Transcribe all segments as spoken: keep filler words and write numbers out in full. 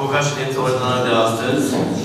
convocat ședința ordinară de astăzi,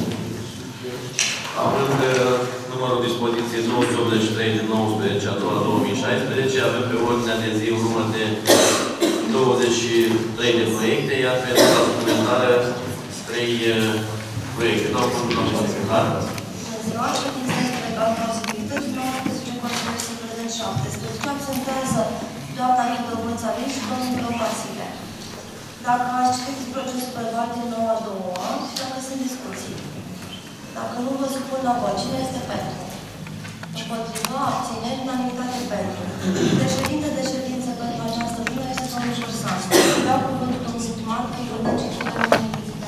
având numărul dispoziției două sute optzeci și trei din nouăsprezece a doua două mii șaisprezece, avem pe ordinea de zi un număr de douăzeci și trei de proiecte, iar pe nota suplimentară trei proiecte. Dau cuvântul la secretar. Bună ziua, ședința este legat de posibilități nouăsprezece Consiliul să prezent șaptesprezece. Absentează doamna Ghidă Vânțărin și domnul Vasile. Dacă ați citit procesul verbal din nou a doua și dacă sunt discuții. Dacă nu vă supun la vot, cine este pentru? Împotrivă, abțineri, unanimitate pentru. Președinte de ședință pentru această lună este domnul Jursan. Vreau cuvântul domnului Sitman, că îi văd citirea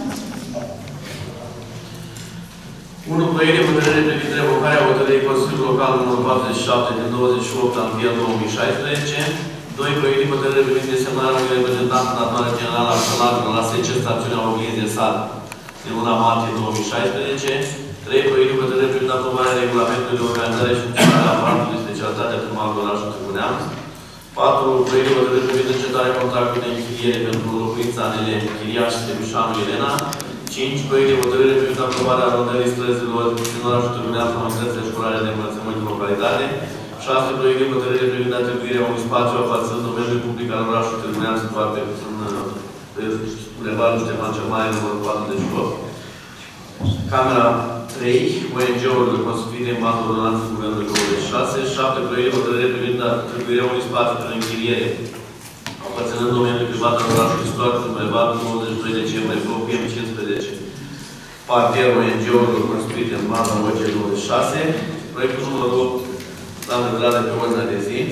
unu. Proiect de hotărâre privind revocarea hotărârii Consiliului Local numărul patruzeci și șapte din douăzeci și opt a unu două mii șaisprezece. doi. Proiect de hotărâre privind desemnarea unui reprezentant în adunarea generală a școlarului la S C stațiunea Oglii de Sat din luna martie două mii șaisprezece. trei. Proiect de hotărâre privind aprobarea regulamentului de organizare și funcționare a aparatului de specialitate a primarului orașului Târgu Neamț. patru. Proiect de hotărâre privind încetarea contractului de închiriere pentru locuința Anele Chiriaș și Stebușanu Elena. cinci. Proiect de hotărâre privind aprobarea rondării străzilor din orașul Târgu Neamț la unitățile școlare de învățământ în localitate. șase. Proiect de hotărâre privind atribuirea unui spațiu aparținând domeniului public al orașului Târgu Neamț în parte în Bulevardul Ștefan cel Mare, numărul patruzeci și opt. Camera trei. O N G-urile constituite în bază ordonanței Guvernului douăzeci și șase. șapte. Proiect de hotărâre privind atribuirea unui spațiu prin închiriere aparținând domeniului privat al orașului situat în Bulevardul douăzeci și doi decembrie două mii cincisprezece. Parterul O N G-urilor constituite în baza O G douăzeci și șase. Proiectul numărul opt la întâmplare pe ordinea de zi.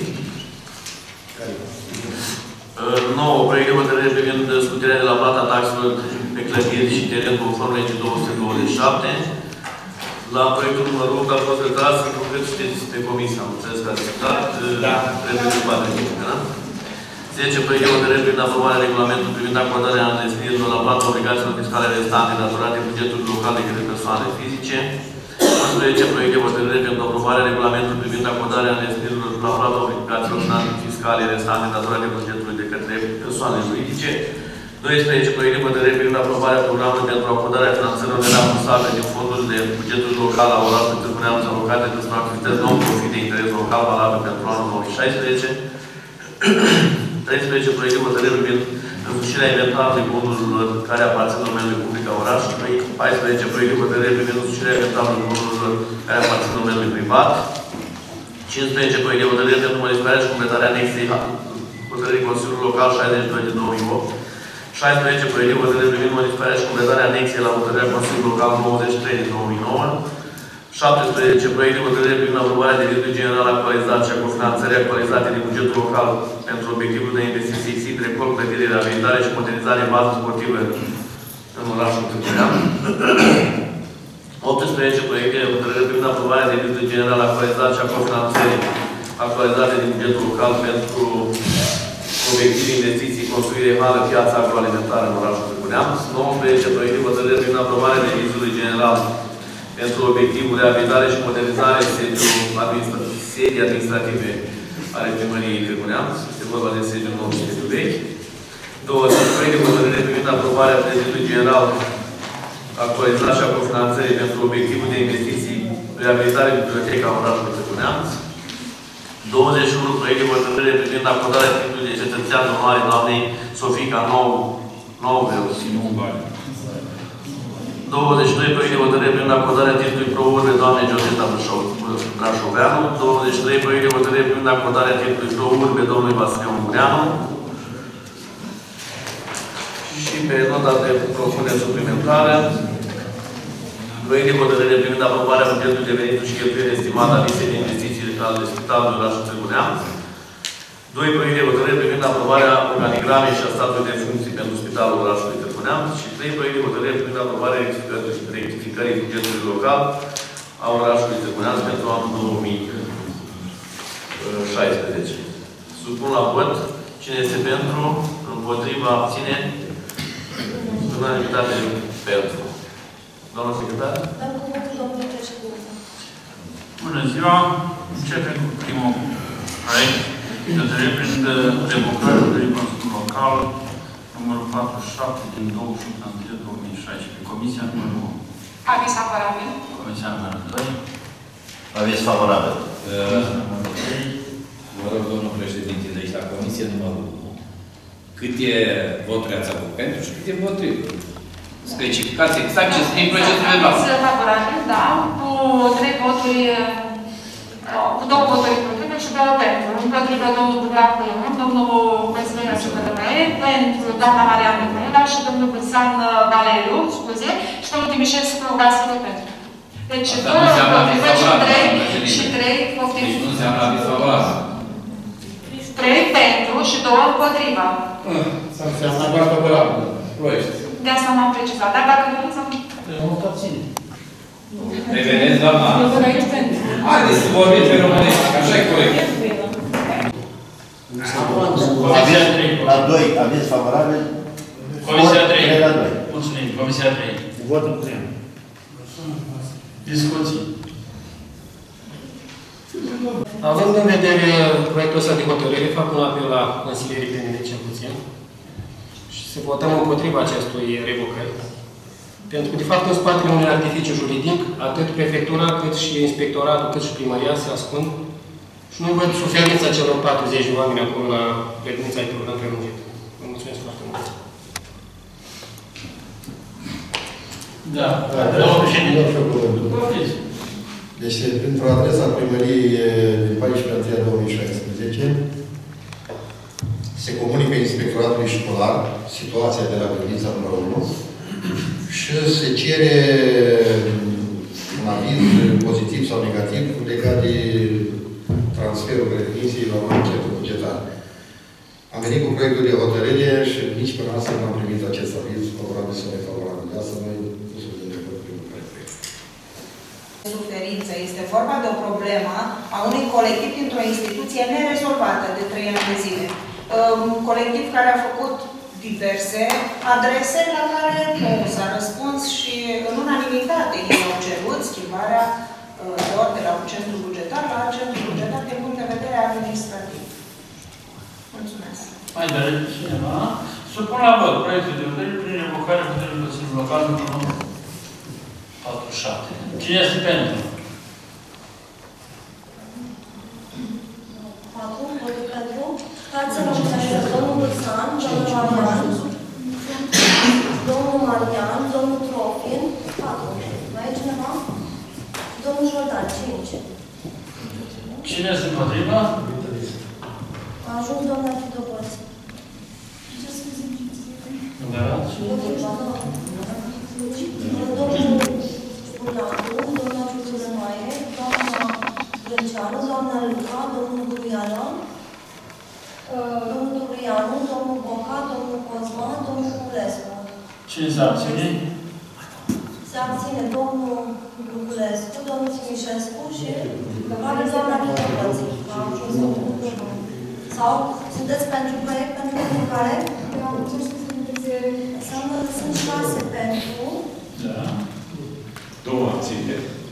nouă. Proiect de hotărâre privind scuterea de la plata taxelor pe clădiri și teren conform legii două sute douăzeci și șapte. La proiectul numărul opt a fost retras în concret știți pe comisie. Am înțeles că ați citat. Da. Trebuie să bate mică, da? zece. Proiect de hotărâre privind aprobarea regulamentului privind acordarea înlesnirilor la plata obligațiilor fiscale restante datorate bugetului local de către persoane fizice. unsprezece. Proiect de hotărâre pentru aprobarea regulamentului privind acordarea înlesnirilor la plata obligațiilor fiscale restante datorate bugetului de către persoane juridice. doisprezece. Proiect de hotărâre privind aprobarea programului pentru acordarea finanțărilor nerambursabile din fondurile bugetului local al orașului Târgu Neamț alocate pentru activități non-profit de interes local valabil pentru anul două mii șaisprezece. treisprezece. Proiect de hotărâre privind însușirea inventarului bunurilor care aparțin domeniului public al orașului. paisprezece. Proiect de hotărâre privind însușirea inventarului bunurilor care aparțin domeniului privat. cincisprezece. Proiect de hotărâre pentru modificarea și completarea anexei hotărârii Consiliului Local șaizeci și doi din două mii opt. șaisprezece. Proiect de hotărâre privind modificarea și completarea anexei la hotărârea Consiliului Local nouăzeci și trei din două mii nouă. șaptesprezece. Proiect de hotărâre privind aprobarea de general actualizat și a cofinanțării actualizate din bugetul local pentru obiectivul de investiții SID, recol, clădire, reabilitare și modernizare în bază sportivă în orașul Târgu Neamț. optsprezece. Proiect de hotărâre privind aprobarea de general actualizat și a cofinanțării actualizate din bugetul local pentru obiectiv investiții, construire hală, piața agroalimentară în orașul Târgu Neamț. nouăsprezece. Proiect de hotărâre privind aprobarea de general pentru obiectivul reabilitare și modernizare sedii administrative ale primăriei Târgu Neamț. Este vorba de sediul nou și sediul vechi. douăzeci. Proiect de hotărâre privind aprobarea prezidentului general actualizat și a cofinanțării pentru obiectivul de investiții reabilitare biblioteca orașului Târgu Neamț. douăzeci și unu. Proiect de hotărâre privind acordarea titlului de cetățean onoare doamnei Sofica Nouvel. douăzeci și doi. Proiect de hotărâre privind acordarea titlului pro-urbe doamnei Gioseta Brașoveanu. douăzeci și trei. Proiect de hotărâre privind acordarea titlului pro-urbe domnului Vasile Ungureanu. Și pe nota de propunere suplimentară, proiect de hotărâre privind aprobarea bugetului de venituri și cheltuieli estimate a listei de investiții ale Spitalului orașului Târgu Neamț. doi. Proiect de hotărâre privind aprobarea organigramei și a statului de funcții pentru Spitalul orașului Târgu Neamț. Și trei. Proiect de hotărâre privind aprobarea rectificării bugetului local a orașului Târgu Neamț pentru anul două mii șaisprezece. Supun la vot. Cine este pentru? Împotriva? Abține? Unanimitate pentru. Doamna secretar? Dăm cuvântul domnului președinte. Bună ziua! Începem cu primul proiect de hotărâre privind revocarea hotărârii Consiliului Local numărul patruzeci și șapte din douăzeci și opt ianuarie două mii șaisprezece. Comisia numărul unu. Aviz favorabil. Comisia numărul doi. Aviz favorabil. Mă rog, domnul președinte, deci la comisie numărul unu, câte voturi ați avut pentru și câte voturi? Specificați exact ce sunt în procesul verbal. Aviz favorabil, da, cu trei voturi, cu două voturi împotrivă și două pentru. Împotrivă domnul Budacu Ion, domnul Consilier Ciudălăie, pentru doamna Maria Mihaela și domnul Băsan Valeriu, scuze, și domnul Timișescu Vasile pentru. Deci, două împotrivă și trei, și trei poftim. Deci nu înseamnă aviz favorabil. Trei pentru și două împotrivă. Înseamnă aviz favorabil. Proiești. De asta m-am precizat. Dar dacă nu să... Revedeți, doamna. Haideți să vorbiți pe românești, că așa e corect. Comisia trei. La doi, aviz favorabil. Comisia trei. La doi. Mulțumim. Comisia trei. Vot împreună. Discuții. Având în vedere proiectul ăsta de hotărâre, fac un apel la consilierii P N L cel puțin și să votăm împotriva acestui revocări. Pentru că, de fapt, în spatele unui artificiu juridic, atât prefectura, cât și inspectoratul, cât și primăria se ascund și nu văd suferința celor patruzeci de oameni acolo la grădinița ai program prelungit. Vă mulțumesc foarte mult. Da. Domnul președinte. Vorbiți. Deci, pentru adresa primăriei din paisprezece ianuarie două mii șaisprezece, se comunică inspectoratului școlar situația de la grădinița numărul unu și se cere un aviz pozitiv sau negativ legat de transferul grădiniței la un centru bugetar. Am venit cu proiectul de hotărâre și nici până astăzi nu am primit acest aviz favorabil sau nefavorabil. De asta noi nu suntem de acord cu proiectul. Suferință. Este vorba de o problemă a unui colectiv dintr-o instituție nerezolvată de trei ani de zile. Un colectiv care a făcut diverse adrese la care nu s-a răspuns și în unanimitate ei au cerut schimbarea lor de la un centru bugetar la alt centru bugetar din punct de vedere administrativ. Mulțumesc. Mai dorește cineva? Supun la vot proiectul de hotărâre prin revocarea hotărârii Consiliului Local numărul patruzeci și șapte. Cine este pentru? Acum, votul pentru. Față la mulțumesc domnul Băsan, domnul Marian, domnul Marian, domnul Trofin, patru. Mai e cineva? Domnul Jordan, cinci. Cine este împotriva? A ajuns doamna Chidopăți. Da. Domnul Spunatu, doamna Ciuțulănoaie, doamna Grânceanu, doamna Luca, domnul Guruiană, domnul Turianu, domnul Boca, domnul Cosma, domnul Culescu. Cine se abține? Se abține domnul Culescu, domnul Timișescu și are doamna Chidopăți. Sau sunteți pentru proiect, pentru comunicare? Înseamnă că sunt șase pentru. Da. Două abține.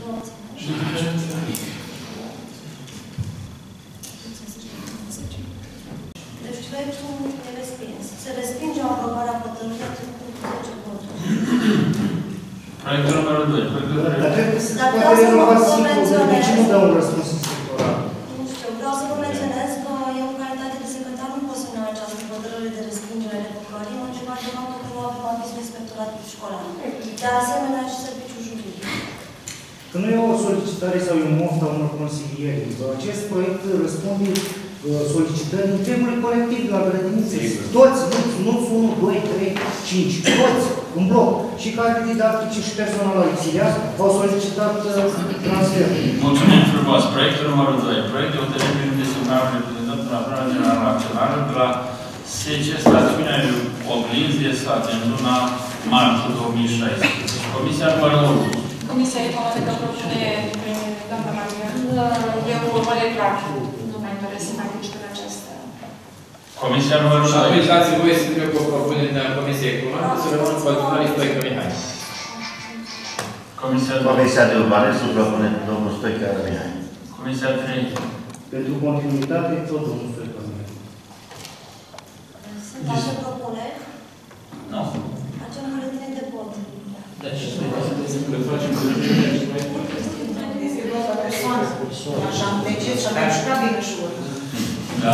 Deci proiectul e respins. Se respinge aprobarea hotărârii cu zece voturi. Proiectul numărul doi. Proiectul Dar trebuie să Dar poate vreau să rezolva vă simplu. menționez. De ce nu dă un răspuns inspectorat? Nu știu, vreau să vă menționez că eu, în calitate de secretar, nu pot semna această hotărâre de respingere a revocării, motivat de faptul că nu avem avizul inspectoratului școlar. De asemenea, și serviciul juridic. Că nu e o solicitare sau e un moft a unor consilieri. Acest proiect răspunde solicitării întregului colectiv la grădinițe. Toți, nu unu, doi, trei, cinci, toți, în bloc. Și cadre didactice și personal auxiliar au solicitat transfer. Mulțumim frumos. Proiectul numărul doi. Proiectul de hotărâre privind desemnarea reprezentantă la Adunarea Generală Națională de la S C Stațiunea Oglinzi de Sat în luna martie două mii șaisprezece. Comisia numărul unu. Comisia Economică propune doamna Marian. Eu mă retrag. Nu mai doresc să mai discut această... Comisia numărul Și doi. atunci dați voie să trec o propunere de la Comisia Economică să rămână cu adunarea Stoică Mihai. Comisia doi. Comisia de Urbanism propune domnul Stoica Mihai. Comisia trei. Pentru continuitate, tot domnul Stoica Mihai. Sunt alte propuneri?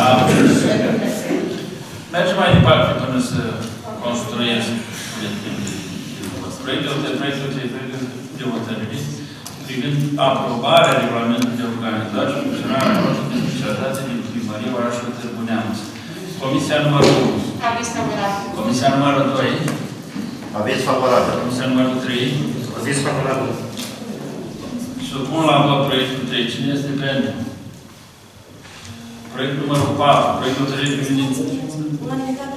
Da. Mergem mai departe până să construiesc proiectul de proiectul de hotărâre privind aprobarea regulamentului de organizare și funcționare a proiectului de specialitate din primărie orașului Târgu Neamț. Comisia numărul unu. Aviz favorabil. Comisia numărul doi. Aviz favorabil. Comisia numărul trei. Aviz favorabil. Supun la vot proiectul trei. Cine este pentru? Proiectul numărul patru. Proiectul trei privind... Unanimitate.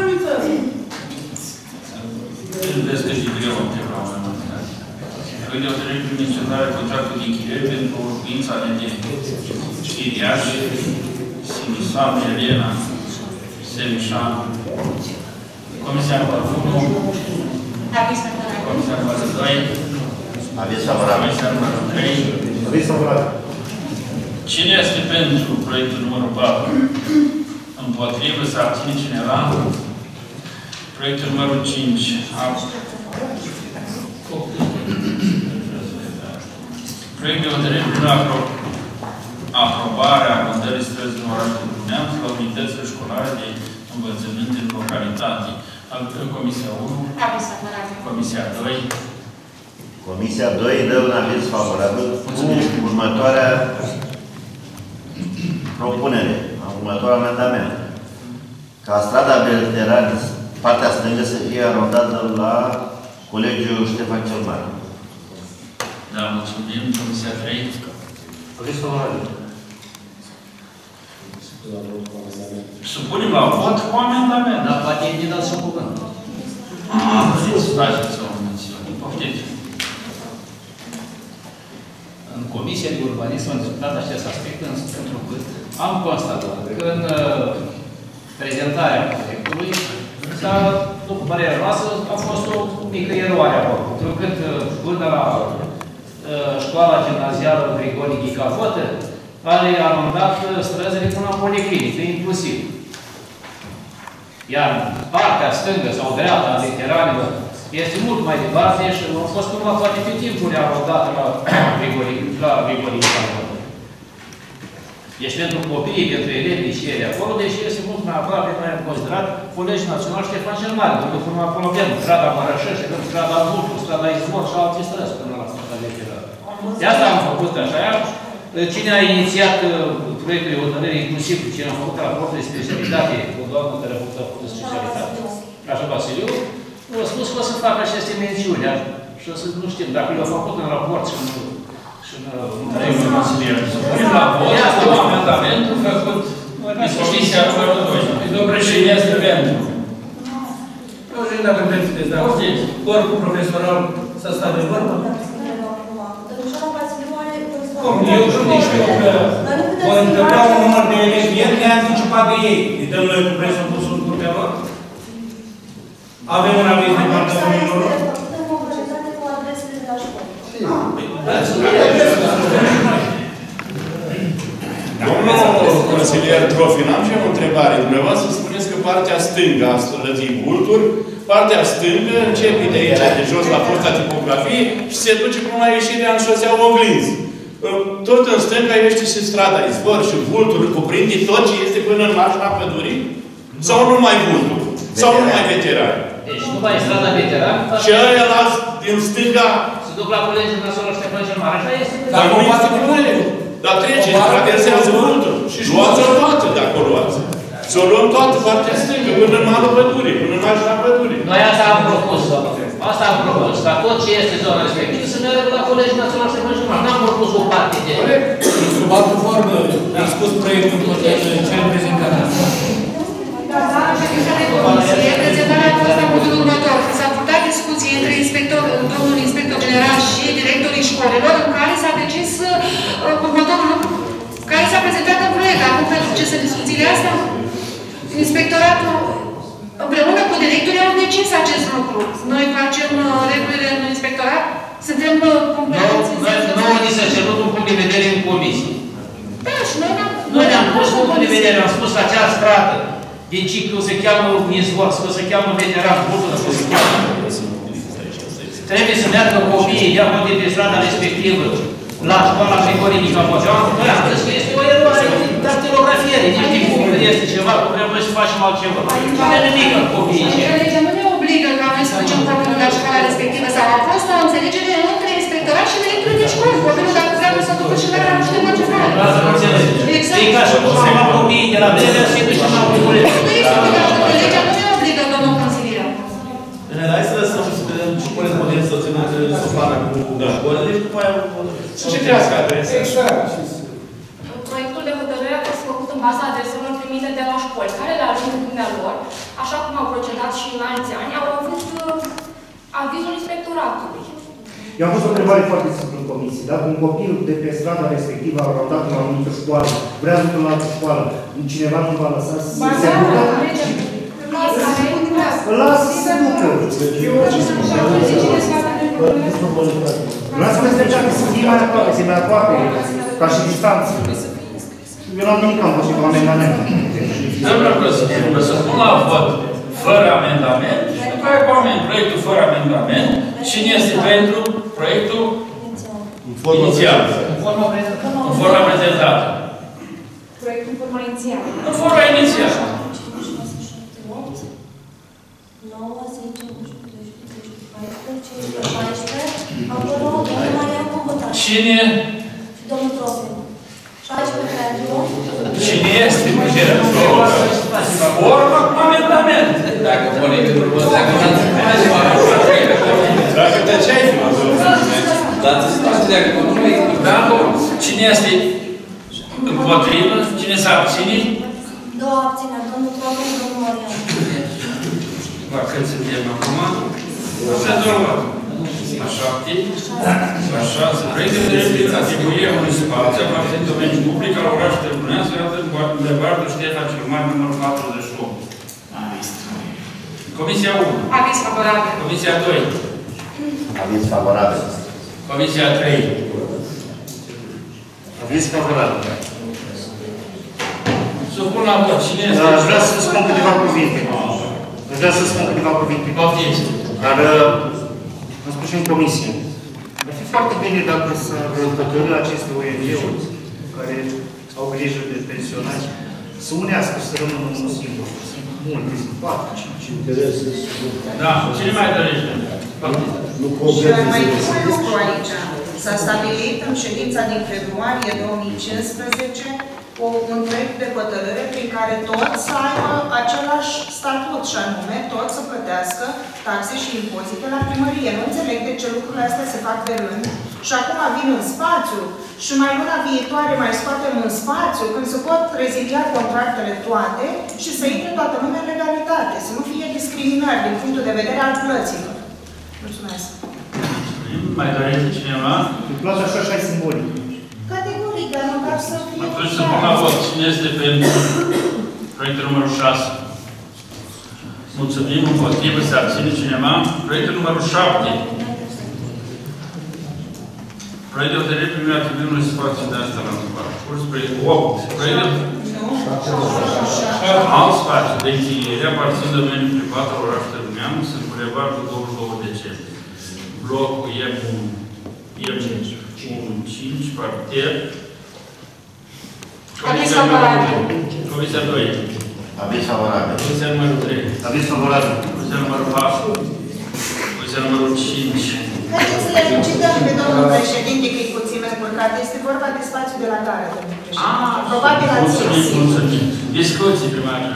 Vezi că și greu am întrebat mai mult. Proiectul de hotărâre privind semnarea contractului de închiriere pentru locuința de Chiriaș, Simișan, Elena, Semișan. Comisia numărul unu. Aviz favorabil. Comisia numărul doi. Aviz favorabil. Comisia numărul trei. Aviz favorabil. Cine este pentru proiectul numărul patru? Împotrivă, să abține cineva? Proiectul numărul cinci. Proiectul de hotărâre privind aprobarea abordării străzii în orașul Târgu Neamț la unitățile școlare de învățământ din localitate. Comisia unu. Aviz favorabil. Comisia doi. Comisia doi dă un aviz favorabil cu următoarea propunere, următoarea amendament. Ca strada veterană, partea stângă, să fie arodată la Colegiul Ștefan cel Mare. Da, mulțumim. Comisia trei. Aviz favorabil. Supunem la vot cu amendament. Dar poate e din dat și cuvânt. Ah, vreți să faceți o mențiune. Poftiți. În Comisia de Urbanism am discutat acest aspect, pentru că am constatat că în prezentarea proiectului, după părerea noastră, a fost o mică eroare acolo. Pentru că până la școala gimnazială Grigore Ghicafotă, are arondat străzile până la policlinică, inclusiv. Iar partea stângă sau dreapta a veteranilor este mult mai departe și a fost cumva poate pe timpul arondat la Grigore Ghicafotă. Deci pentru copiii, pentru elevii și ele acolo, deși este mult mai aproape, noi am considerat Colegiul Național Ștefan cel Mare, pentru că până acolo avem strada Mărășești, avem strada Vultur, strada Izvor și alte străzi până la strada veterană. De asta am făcut așa. Cine a inițiat proiectul de hotărâre, inclusiv cine a făcut raportul de specialitate, o doamnă care a făcut raportul de specialitate, așa Vasiliu, a spus că o să facă aceste mențiuni. Și o să nu știm, dacă le-au făcut în raport și nu... Regul consilier. Supunem la vot cu amendamentul făcut în Comisia numărul doi. Domnul președinte este pentru. Eu zic, dacă vreți, da. Corpul profesional să sta de vorbă. Cum? Eu știu că vor întâmpla un număr de elevi neanticipat de ei. Îi dăm noi cu presupusul grupea lor? Avem un aviz de partea oamenilor lor? Domnul consilier Trofin, am și o întrebare. Dumneavoastră spuneți că partea stângă a străzii Vultur, partea stângă începe de aici, de jos, la fosta tipografie și se duce până la ieșirea în șosea Oglinzi. Tot în stânga este și strada Izvor și Vultur, cuprinde tot ce este până în marginea pădurii? Sau numai Vultur? Sau numai veterani? Deci numai strada veteran. Și ăia la din stânga... Se duc la Colegiul Național Ștefan cel Mare, așa este? Dar nu poate cu proiectul. Dar trece, traversează Vultur. Și luați-o toată de acolo luați. Să o luăm toată partea stângă, până în malul pădurii, până în marginea pădurii. Noi asta am propus, asta am propus, ca tot ce este zona respectivă să meargă la Colegiul Național Ștefan cel Mare. N-am propus o parte de... Sub altă formă, am spus proiectul cel prezentat. Doamna președinte de comisie, prezentarea a fost la modul următor. S-a purtat discuție între inspector, domnul inspector general și directorii școlilor, în care s-a decis uh, următorul lucru, care s-a prezentat în proiect. Acum, pentru ce sunt discuțiile astea, inspectoratul, împreună cu directorii, au decis acest lucru. Noi facem uh, regulile în inspectorat, suntem uh, completenți. Nouă ni s-a cerut un punct de vedere în comisie. Da, și noi ne-am... Noi ne-am pus punctul de vedere, am spus că acea stradă din ciclu se cheamă Izvor, se cheamă veteran, Vultur, se cheamă. Trebuie să meargă copiii, ia de pe strada respectivă, la școala Grigori Nicopocean, noi am zis că este o eroare de dactilografiere, niște bucuri, este ceva, că vrem noi să facem altceva. Nu avem nimic în copiii. Legea nu ne obligă ca noi să ducem copilul la școala respectivă sau a fost o înțelegere între inspectorat și directorul de școală. Copilul dacă vrea să ducă și la ea, nu știu ce face. Lasă să înțelegeți. E ca și cum am luat copiii de la Belea și ducem la Uliculeț. Nu este obligatoriu, legea nu ne obligă, domnul consilier. Bine, hai să lăsăm să vedem ce corespondență să țină să facă cu școlile și după aia... Să ce crească adresa. Proiectul de hotărâre a fost făcut în baza adreselor primite de la școli, care le ajung în dumnealor, așa cum au procedat și în alți ani, au avut uh, avizul inspectoratului. Eu am pus o întrebare foarte simplă în comisie. Dacă un copil de pe strada respectivă a ratat la o anumită școală, vrea să ducă la altă școală, cineva nu va lăsa să se ducă? Îl lasă să se ducă. Vreau să vă zic că să fie mai aproape, să mai aproape, ca și distanță. Eu n-am nimic am pus cu amendament. Domnul Consilier, să pun la vot fără amendament și după aia cu amendament. Proiectul fără amendament. Cine este pentru proiectul inițial? În forma prezentată. Proiectul în forma inițială. În forma inițială. nouă, zece, unsprezece, doisprezece, paisprezece, acolo, domnul Maria Cuvătat. Cine? Și domnul Trofeu. șaisprezece pentru. Cine este pentru forma cu amendament? Dacă politicul vă dacă Dacă tăceai, dați-ți toate dacă nu mai Bravo! Cine este împotrivă? Cine s-a abținut? Două abțineri, domnul Trofeu și domnul Marian. La cât suntem acum? Procedură. La șapte. La șase. Proiectul de replică atribuie municipală, aparținând domeniul public al orașului Târgunească, iată în Bulevardul Ștefan cel Mare, numărul patruzeci și opt. Comisia unu. Aviz favorabil. Comisia doi. Aviz favorabil. Comisia trei. Aviz favorabil. Supun la vot. Cine este? Aș vrea să spun câteva cuvinte. Aș vrea să spun câteva cuvinte. Poftiți. Dar am spus și în comisie. Ar fi foarte bine dacă s-ar hotărâ aceste O N G-uri care au grijă de pensionari să unească, să rămână unul singur. Sunt multe, sunt patru, cinci. Interese. Da. Cine mai dorește? Și mai pun un lucru aici. S-a stabilit în ședința din februarie două mii cincisprezece un proiect de hotărâre prin care toți să aibă același statut, și anume toți să plătească taxe și impozite la primărie. Nu înțeleg de ce lucrurile astea se fac de rând și acum vin în spațiu și mai luna viitoare mai scoatem în spațiu când se pot rezilia contractele toate și să intre toată lumea în legalitate, să nu fie discriminări din punctul de vedere al plăților. Mulțumesc. Mai dorește cineva? Îmi place așa și ai simbolic. Categoric, dar măcar să fie... Atunci să pun la vot. Cine este pentru proiectul numărul șase? Mulțumim, împotrivă, se abține cineva. Proiectul numărul șapte. Proiectul de hotărâre privind atribuirea unui spațiu de asta la curs. Proiectul opt. Proiectul... Alt spațiu de închiriere aparțin domeniul privat al orașului Târguneanu, sunt Bulevardul douăzeci și doi decembrie. Blocul E unu. E cinci, parter. Aviz favorabil. Comisia doi. Aviz favorabil. Comisia numărul trei. Aviz favorabil. Comisia numărul patru. Comisia numărul cinci. Haideți să le lucidăm pe domnul președinte că e puțin încurcat. Este vorba de spațiu de la gară, domnul președinte. Probabil ați Mulțumim, simțit. mulțumim. Discuții, primară.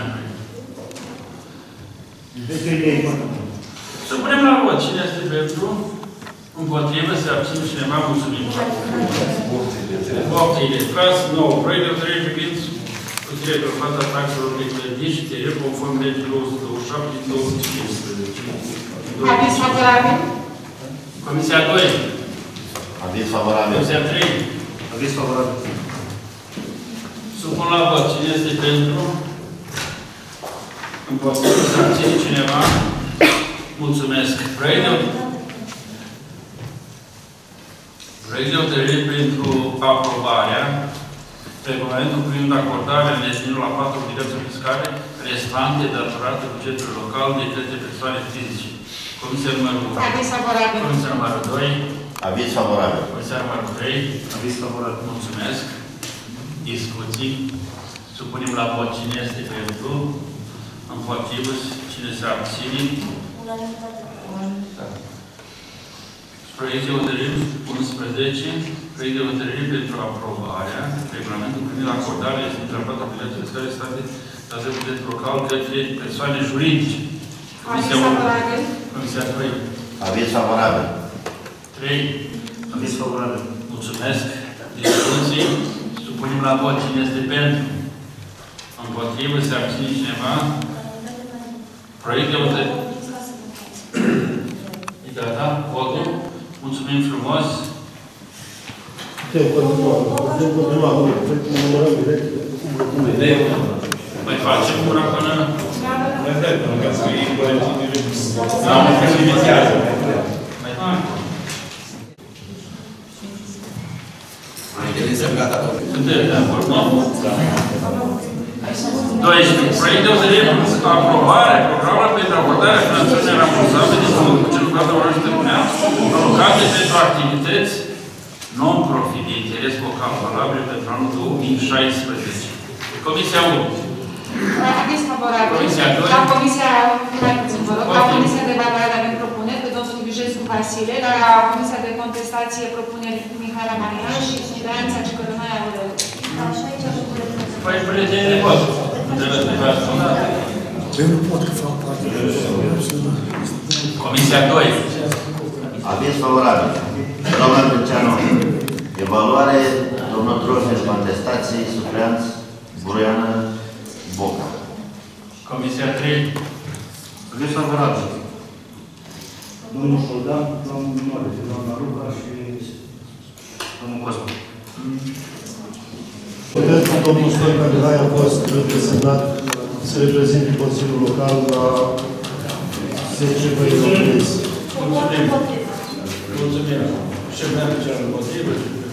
Să punem la vot. Cine este pentru? Împotrivă, se abține cineva, mulțumim. Voptile. Tras nou. Proiect de hotărâre privind scutirea pe plata taxelor de clădiri și terier conform legii două sute douăzeci și șapte din două mii cincisprezece. Aviz favorabil. Comisia doi. Aviz favorabil. Comisia trei. Aviz favorabil. Supun la vot. Cine este pentru? Împotrivă, se abține cineva. Mulțumesc. Proiect de Proiect de hotărâre pentru aprobarea regulamentul privind acordarea îndeplinirii la patru obligații fiscale restante datorate bugetului local de către persoane fizice. Comisia numărul unu. Aviz favorabil. Comisia numărul doi. Aviz favorabil. Comisia numărul trei. Aviz favorabil. Mulțumesc. Discuții. Supunem la vot cine este pentru, împotrivă, cine se abține. Proiect de hotărâre unsprezece. Proiect de hotărâre pentru aprobarea regulamentului privind acordarea este plata obligațiilor fiscale state date de local către persoane juridice. Comisia unu. Comisia doi. Aviz favorabil. trei. Aviz favorabil. Mulțumesc. Discuții. Supunem la vot cine este pentru. Împotrivă, se abține cineva. Proiect de hotărâre. E gata? Votul? Mulțumim frumos. Mai facem una până... Mai vrem, până ca să iei colectiv. Da, mă că se inițiază. Mai facem. Suntem de acord, nu? doisprezece. Proiect de hotărâre aprobare programului pentru abordarea finanțării rambursabile din fondul cu celul de orașul Târguneanu, alocate pentru activități non-profit de interes local valabile pentru anul două mii șaisprezece. Comisia unu. Aviz favorabil. Comisia doi. La Comisia, mai puțin, vă rog, la Comisia de Evaluare avem propuneri de domnul Divijescu Vasile, la Comisia de Contestație propuneri Mihaela Marian și Speranța Cicărănaia Aurel. Așa aici nu Păi, prieteni de vot. Eu nu pot că fac parte de Comisia doi. Aviz favorabil. Doamna Târceanu. Evaluare, domnul Trofim, contestații, supleanți, Buruiană, Boca. Comisia trei. Aviz favorabil. Domnul Șoldan, domnul Mare, doamna Ruca și domnul Cosma. Cred că domnul Stoica Mihai a fost desemnat să reprezinte Consiliul Local la zece noiembrie. Mulțumim. Mulțumim. Șeful de cel împotrivă.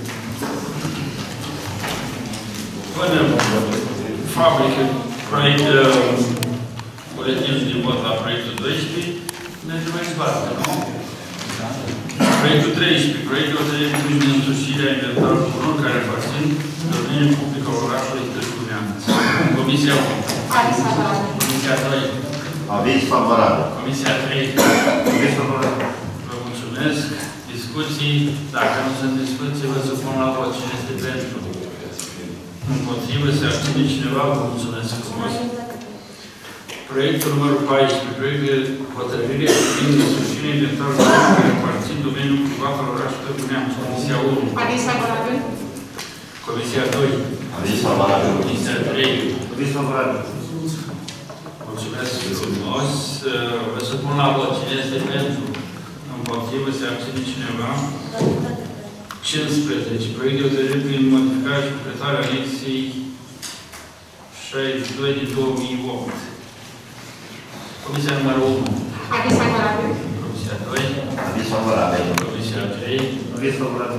Punem fabrică, proiect buletin de vot la proiectul doisprezece, mergem mai departe, nu? Proiectul treisprezece, proiectul hotărâre privind însușirea inventarului comun care aparțin domeniul public al orașului Târguneanu. Comisia unu. Aviz favorabil. Comisia doi. Aviz favorabil. Comisia trei. Aviz favorabil. Vă mulțumesc. Discuții. Dacă nu sunt discuții, vă supun la vot. Cine este pentru? Împotrivă, se abține cineva? Vă mulțumesc frumos. Proiectul numărul paisprezece. Proiectul de hotărâre privind însușirea inventarului comun care aparțin domeniul privat al orașului Târguneanu. Comisia unu. Aviz favorabil. Comisia doi. Aviz favorabil. Comisia trei. Aviz favorabil. Mulțumesc frumos. Vă supun la vot. Cine este pentru? Împotrivă, se abține cineva? cincisprezece. Proiect de hotărâre prin modificarea și completarea anexei șaizeci și doi din două mii opt. Comisia numărul unu. Aviz favorabil. Comisia doi. Aviz favorabil. Comisia trei. Aviz favorabil.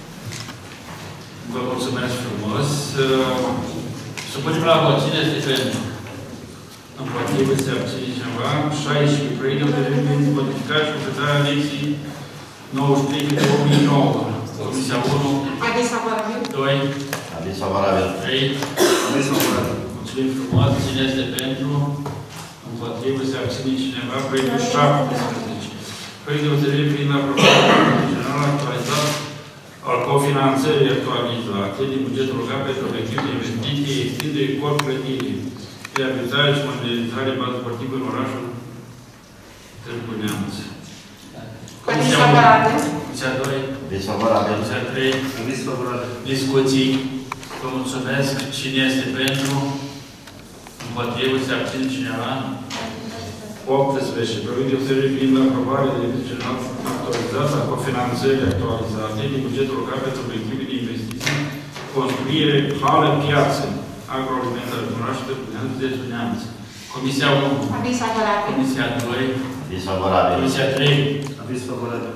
Vă mulțumesc frumos. Supunem la vot. Cine este pentru? Împotrivă, se abține cineva. șaisprezece. Proiect de hotărâre prin modificarea și completarea anexei nouăzeci și trei din două mii nouă. Comisia unu. Aviz favorabil. doi. Aviz favorabil. trei. Aviz favorabil. Mulțumim frumos. Cine este pentru? Împotrivă, se abține cineva. Proiectul șaptesprezece. Proiect de hotărâre prin aprobarea generală actualizat al cofinanțării actualizate din bugetul local pentru obiectiv de investiții, extindere corp clădire, reabilitare și modernizare bază sportivă în orașul Târguneanu. Aviz favorabil. Comisia doi. Aviz favorabil. Comisia trei. Aviz favorabil. Discuții. Vă mulțumesc. Cine este pentru? Împotrivă, se abține cineva? optsprezece. Proiect de hotărâre privind aprobarea de buget general actualizat a cofinanțării actualizate din bugetul local pentru obiective de investiții, construire, hală, piață, agroalimentară, orașul Târguneanu, județul Neamț. Comisia unu. Aviz favorabil. Comisia doi. Aviz favorabil. Comisia trei. Aviz favorabil.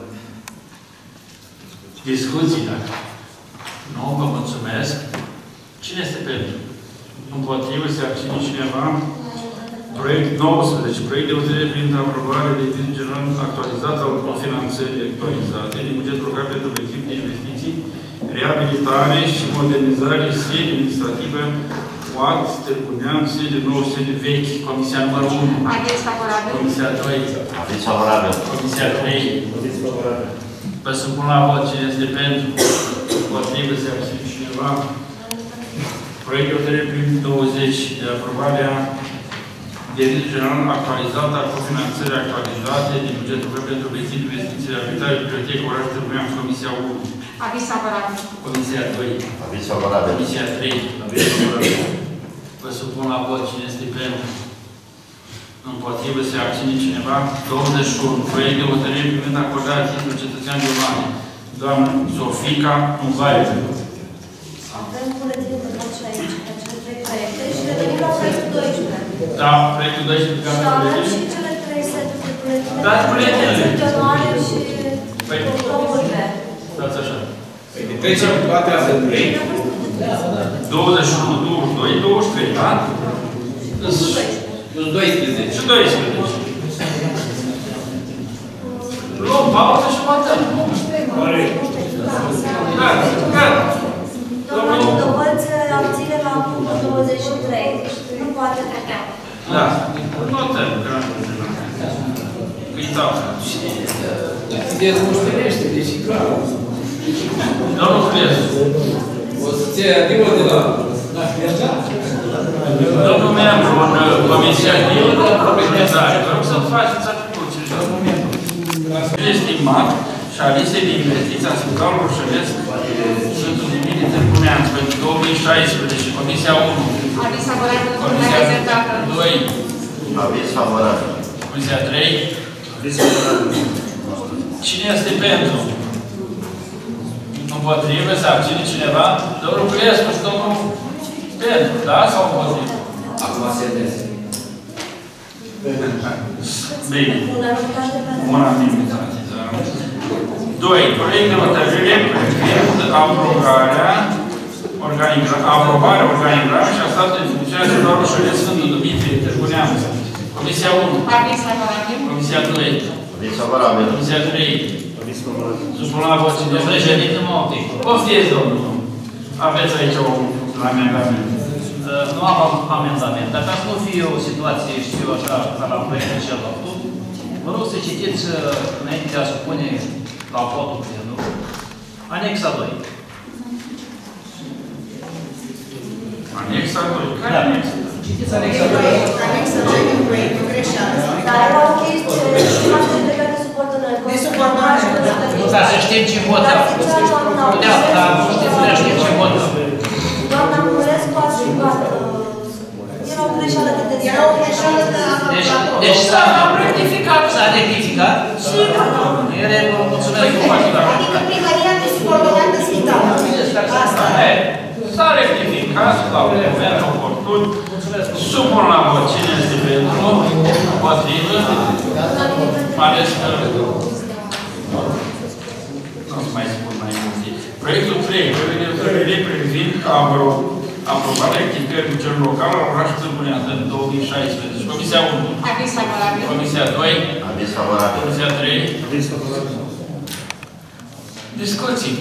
Discuții, dacă nu, vă mulțumesc. Cine este pentru? Împotrivă, se abține cineva? Proiect nouăsprezece. Proiect de hotărâre privind aprobarea de buget general actualizat al cofinanțării actualizate din bugetul local pentru obiectiv de investiții, reabilitare și modernizare sediu administrativă U A T, Târgu Neam, sediu nou, sediu vechi, Comisia numărul unu. Aveți favorabil? Comisia doi. Aveți favorabil. Comisia trei. Aveți favorabil. Vă supun la vot cine este pentru. Potrivă se abține cineva. Proiectul de hotărâre privind douăzeci de aprobarea de buget general actualizat al cofinanțării actualizate din bugetul local pentru obiectiv de investiții, reabilitare, bibliotecă, oraș Târgu Neam, Comisia unu. Aveți favorabil? Comisia doi. Aveți favorabil. Comisia trei. Aveți favorabil. Vă supun la vot cine este pentru. Împotrivă se abține cineva. douăzeci și unu. Proiect de hotărâre privind acordarea titlului cetățean german. Doamna Sofica Nuvaie. Avem buletin de vot și aici, pe cele trei proiecte și revenim la proiectul doisprezece. Da, proiectul doisprezece. Și avem și cele trei seturi de buletine. Da, buletinele. Excepționale și propunerile. Stați așa. Păi de trecem toate astea trei. douăzeci și unu, douăzeci și doi, douăzeci și trei, da? doisprezece. Și doisprezece. Luăm pauză și votăm. Gata, gata. Domnul Dovăț abține la punctul douăzeci și trei. Nu poate treca. Da. Notăm. Uitau. Vedeți, nu știrește, deci e clar. Domnul Cresu. O să-ți ia diva de la... Domnul membru în Comisia de Proprietare, vă rog să-mi faceți atribuții. Estimat și alise de investiții a Spitalului Orșălesc Sfântul Dimitrie Târgu Neamț pentru două mii șaisprezece, Comisia unu. Aveți favorabil? Comisia doi. Aveți favorabil. Comisia trei. Aveți favorabil. Cine este pentru? Împotrivă, se abține cineva? Domnul Crescu și domnul pentru, da? Sau împotrivă? Acum se dese. Bine. Unanimitate, da. doi. Proiect de hotărâre privind aprobarea aprobarea organigramei și a statului de funcționare Spitalul Orșălesc Sfântul Dimitrie Târgu Neamț. Comisia unu. Aveți favorabil? Comisia doi. Aveți favorabil. Comisia trei. Aveți favorabil. Supun la vot de președinte Moptic. Poftiți, domnul. Aveți aici un amendament. Nu am amendament, dar ca să nu fie o situație, știu așa, ca la proiectul celălalt, vă rog să citiți, înainte de a supune la votul plenul, anexa doi. Anexa doi? Care anexa? Citiți anexa doi. Anexa doi din proiectul greșeală. Dar era o chestie legate de subordonări. De subordonări, da. Nu, ca să știm ce votăm. Dar nu știți să știm ce votăm. Doamna Mulescu a schimbat. Era o greșeală de design. Era o greșeală de... Deci s-a rectificat. S-a rectificat? Și e regulă, mulțumesc cu partida. Adică primăria de subordonată spitală. Asta. S-a rectificat la un moment oportun. Supun la vot cine este pentru, potrivă, ales că... Nu o să mai spun mai multe. Proiectul trei, proiectul de hotărâre privind aprobarea activității bugetului local al orașului Târgu Neamț în două mii șaisprezece. Comisia unu. Aveți favorabil? Comisia doi. Aveți favorabil. Comisia trei. Aveți favorabil. Discuții.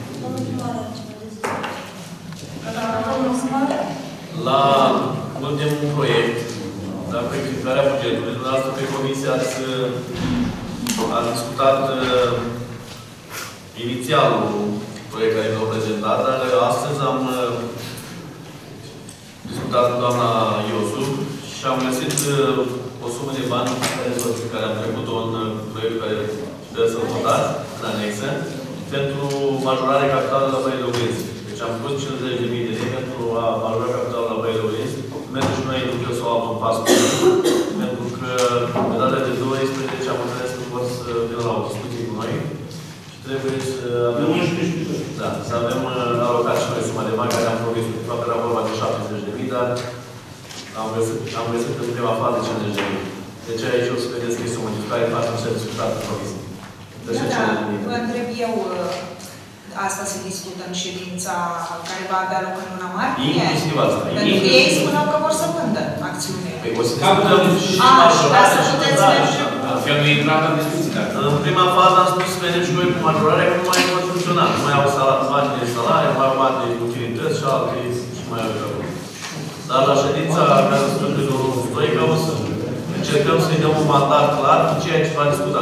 La ultimul proiect, la precipitarea bugetului, dumneavoastră pe comisie ați, ați discutat uh, inițialul proiect care l-au prezentat, dar astăzi am uh, discutat cu doamna Iosu și am găsit uh, o sumă de bani pe care am trecut-o în uh, proiectul care dă să votați, în anexă, pentru majorare capitală la Băile Oglinzi. Deci am pus cincizeci de mii de lei pentru a majora capitalul la Băile Oglinzi. Mergem și noi nu trebuie să o luăm un pas pentru că pe data de doisprezece am înțeles că vor să vină la o discuție cu noi și trebuie să avem, da, să avem alocat și noi suma de bani care am promis. De fapt era vorba de șaptezeci de mii, dar am găsit, am găsit în prima fază cincizeci de mii. Deci aici o să vedeți că este o modificare față ce a discutat în comisie. Da, vă întreb eu, asta se discută în ședința care va avea loc în luna martie? Inclusiv asta. Pentru că ei spuneau că vor să vândă acțiunile. Păi o să discutăm și A, și ca să puteți merge. Altfel nu intrăm în discuții. În prima fază am spus să venim și noi cu majorarea, că nu mai pot funcționa. Nu mai au bani de salarii, mai au bani de utilități și alte și mai au acolo. Dar la ședința care o să spune domnul Stoica, o să încercăm să-i dăm un mandat clar cu ceea ce va discuta.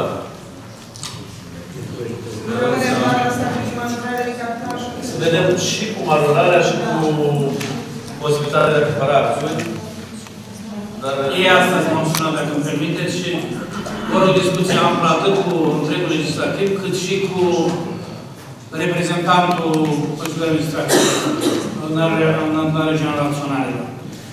Să vedem și cu majorarea și cu posibilitatea de a cumpăra acțiuni. Ei astăzi m-au sunat, dacă îmi permiteți, și vor o discuție amplă atât cu întregul legislativ, cât și cu reprezentantul Consiliului Administrativ în adunarea generală a acționarilor.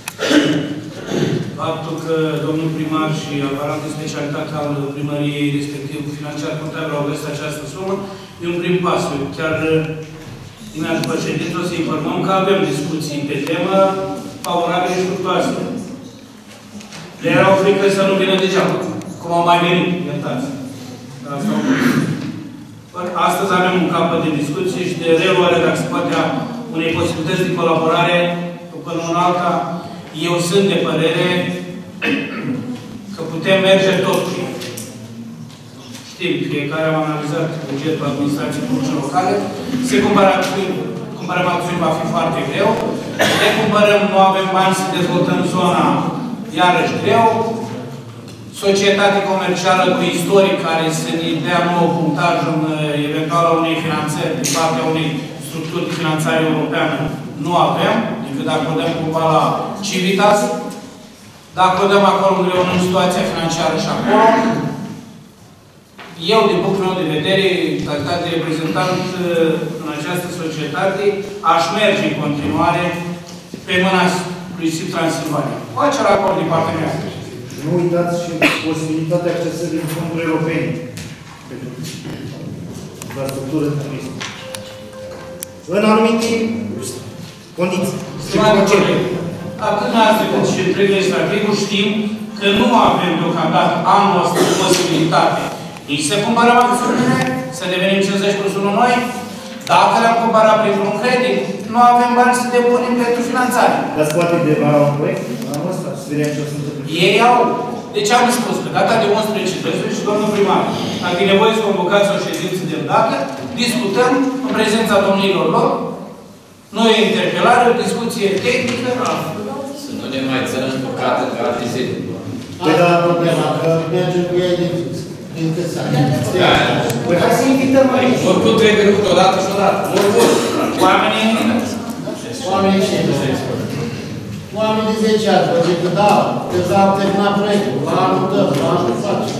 Faptul că domnul primar și aparatul de specialitate al primăriei, respectiv financiar contabil, au găsit această sumă, e un prim pas. Chiar imediat după ședință o să informăm că avem discuții pe temă favorabile și fructoase. Le erau frică să nu vină degeaba, cum au mai venit, iertați. Astăzi avem un capăt de discuție și de reluare, dacă se poate, a unei posibilități de colaborare până în alta. Eu sunt de părere că putem merge tot cu ei. Știm, fiecare am analizat bugetul administrației publice locale, se cumpără acțiuni, cumpărăm acțiuni va fi foarte greu, le cumpărăm, nu avem bani să dezvoltăm zona, iarăși greu, societate comercială cu istoric care să ne dea nou punctaj în eventual unei finanțări din partea unei structuri de finanțare europeană, nu avem, decât dacă o dăm cumva la Civitas, dacă o dăm acolo unde rămânem situația financiară și acolo, eu, din punctul meu de vedere, calitate de reprezentant în această societate, aș merge în continuare pe mâna lui S I P Transilvania. Cu acel acord de parteneriat. Nu uitați și posibilitatea accesării în fonduri europene pentru infrastructură turistă. În anumite condiții. Atât noastră cât și întreg legislativul știm că nu avem deocamdată anul ăsta posibilitate nici să cumpărăm acțiunile, să devenim cincizeci plus unu noi, dacă le-am cumpărat printr-un credit, nu avem bani să depunem pentru finanțare. Dar se poate devara un proiect anul ăsta? Să vedem ce o să întâmple. Ei au. Deci am spus că data de unsprezece doisprezece, domnul primar, dacă e nevoie să convocați o ședință de dată, discutăm în prezența domnilor lor. Nu e interpelare, o discuție tehnică. Să nu ne mai ținem păcate ca alte zile. Păi da, problema, că mergem cu ei din interesant. Păi hai să invităm aici. Oricum trebuie făcut odată și odată. Oricum. Oamenii Oamenii și oamenii de zece ani, vă zic că da, deja am terminat proiectul, la anul dăm, la anul facem.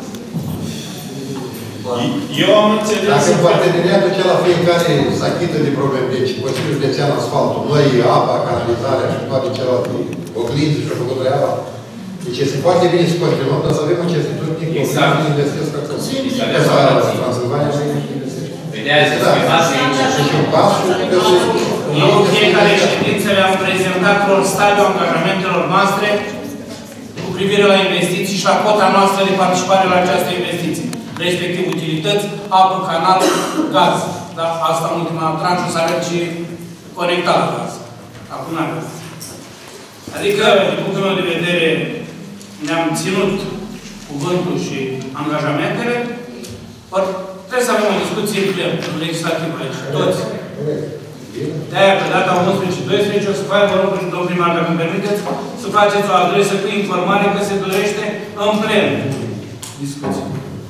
Eu am înțeles... Dacă parteneriatul acela fiecare se achită de probleme, deci Consiliul Județean Asfaltul, noi, apa, canalizarea și toate celelalte oglinzi și-au făcut treaba. Deci este foarte bine să continuăm, dar să avem un certitudine că exact. Nu investesc acolo. Transilvania să investește. Vedeați să schimbați aici. Și un pas și eu în fiecare ședință le-am prezentat în stadiu angajamentelor noastre cu privire la investiții și la cota noastră de participare la această investiție. Respectiv utilități, apă, canal, gaz. Da? Asta în ultima tranșă să avem și conectat la gaz. Acum n-am gaz. Adică, din punctul meu de vedere, ne-am ținut cuvântul și angajamentele, ori trebuie să avem o discuție legislativă aici, toți. De-aia, pe data unsprezece doisprezece, o să facă, vă rog, domnul primar, dacă îmi permiteți, să faceți o adresă cu informare că se dorește în plen discuție.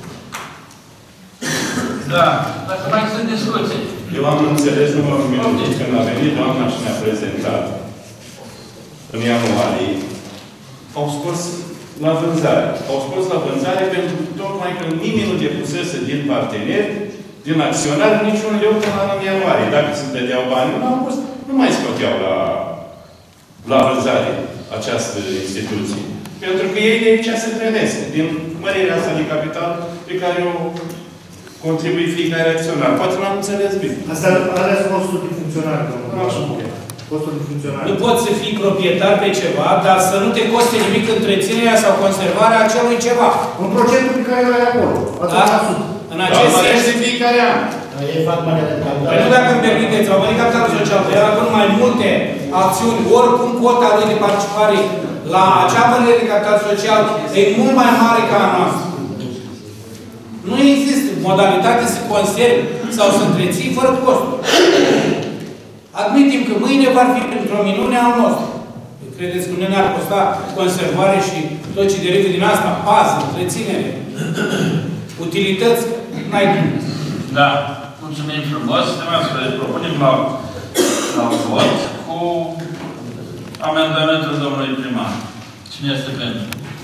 Da, dacă mai sunt discuții. Eu am înțeles numărul minut când a venit doamna și ne-a prezentat în ianuarie, au scos la vânzare. Au scos la vânzare pentru tocmai că nimeni nu depusese din parteneri, din acționari, niciun leu până în ianuarie. Dacă se dădeau bani, nu am pus, nu mai scoteau la, la vânzare această instituție. Pentru că ei de aici se trăiesc, din mărirea asta de capital pe care o contribuie fiecare acționar. Poate n-am înțeles bine. Asta ales costul de funcționare, domnule. Costul de funcționare. Nu poți să fii proprietar pe ceva, dar să nu te coste nimic întreținerea sau conservarea acelui ceva. Un procentul pe care l-ai acolo. Da? În acest sens, în fiecare an. Ei fac mai de Păi nu dacă îmi permiteți, au venit capitalul social, dar el având mai multe acțiuni, oricum cota lui de participare la acea părere de capital social e mult mai mare ca a noastră. Nu există modalitate să conservi sau să întreții fără costuri. Admitem că mâine va fi într-o minune al nostru. Credeți că nu ne-ar costa conservare și tot ce derivă din asta, pază, întreținere, utilități, n-ai gândit. Da, mulțumim frumos. Stimați că le propunem la, la vot cu amendamentul domnului primar. Cine este pentru?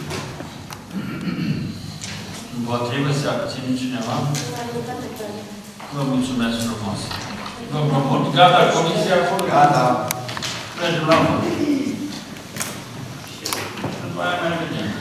Împotrivă se abține cineva? Vă mulțumesc frumos. Vă propun. Gata, comisia acolo? Gata. Mergem la vot. După aia mai vedem.